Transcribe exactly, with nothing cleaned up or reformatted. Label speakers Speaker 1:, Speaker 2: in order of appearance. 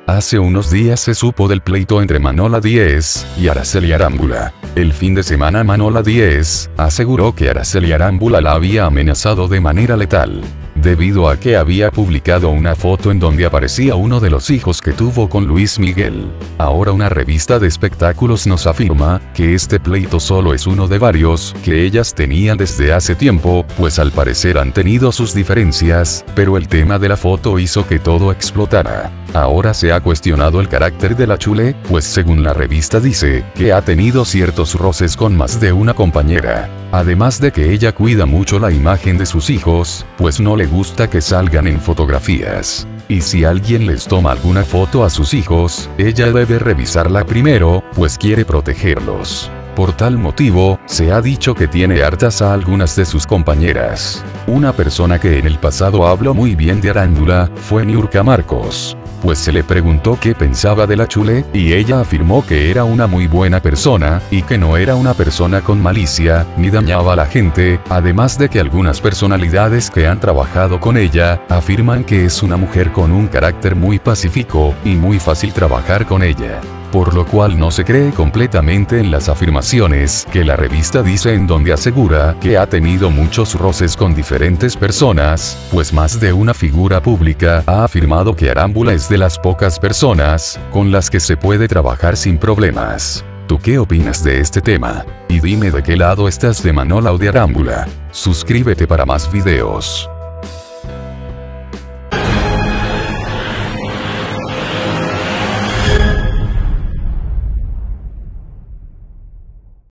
Speaker 1: Hace unos días se supo del pleito entre Manola Díez y Araceli Arámbula. El fin de semana Manola Díez aseguró que Araceli Arámbula la había amenazado de manera letal, debido a que había publicado una foto en donde aparecía uno de los hijos que tuvo con Luis Miguel. Ahora una revista de espectáculos nos afirma que este pleito solo es uno de varios que ellas tenían desde hace tiempo, pues al parecer han tenido sus diferencias, pero el tema de la foto hizo que todo explotara. Ahora se ha cuestionado el carácter de la Chule, pues según la revista dice que ha tenido ciertos roces con más de una compañera. Además de que ella cuida mucho la imagen de sus hijos, pues no le gusta que salgan en fotografías. Y si alguien les toma alguna foto a sus hijos, ella debe revisarla primero, pues quiere protegerlos. Por tal motivo, se ha dicho que tiene hartas a algunas de sus compañeras. Una persona que en el pasado habló muy bien de Arámbula fue Niurka Marcos, pues se le preguntó qué pensaba de la Chule, y ella afirmó que era una muy buena persona, y que no era una persona con malicia, ni dañaba a la gente, además de que algunas personalidades que han trabajado con ella, afirman que es una mujer con un carácter muy pacífico, y muy fácil trabajar con ella. Por lo cual no se cree completamente en las afirmaciones que la revista dice, en donde asegura que ha tenido muchos roces con diferentes personas, pues más de una figura pública ha afirmado que Arámbula es de las pocas personas con las que se puede trabajar sin problemas. ¿Tú qué opinas de este tema? Y dime de qué lado estás, de Manola o de Arámbula. Suscríbete para más videos.